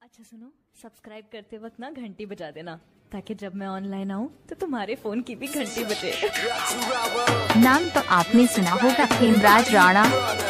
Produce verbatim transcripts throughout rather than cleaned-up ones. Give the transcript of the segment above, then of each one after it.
अच्छा सुनो, सब्सक्राइब करते वक्त ना घंटी बजा देना ताकि जब मैं ऑनलाइन आऊँ तो तुम्हारे फोन की भी घंटी बजे। नाम तो आपने सुना होगा, हेमराज राणा।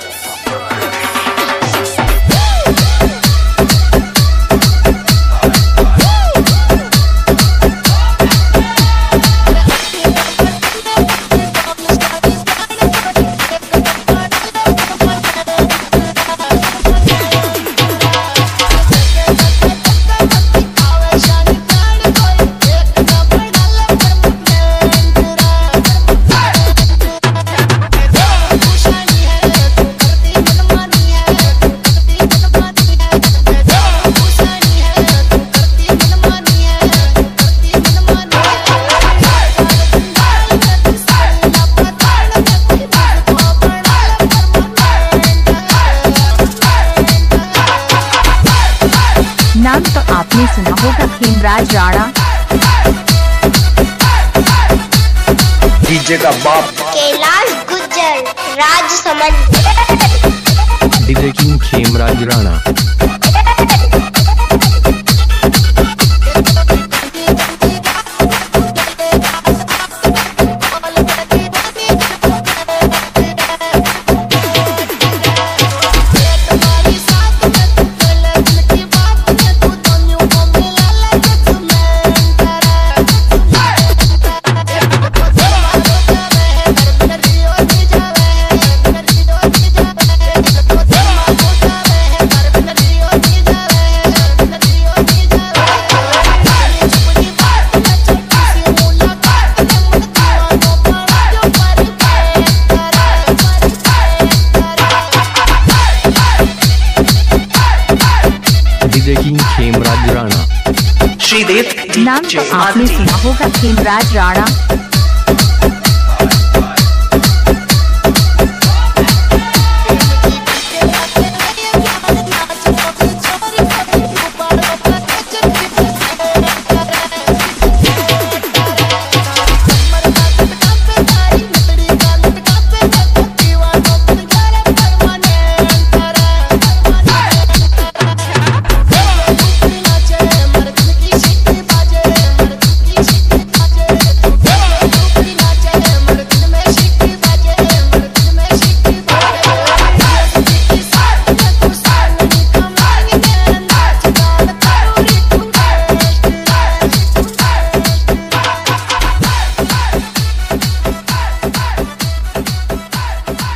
नाम तो आपने सुना होगा, हेमराज राणा। डीजे का बाप Kailash Gujjar Rajsamand. DJ king Hemraj Rana. King Hemraj Rana. Shridev नाम तो आपने सुना होगा, हेमराज राणा।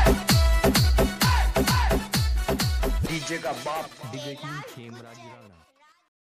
डीजे का बाप डीजे किंग हेमराज राणा।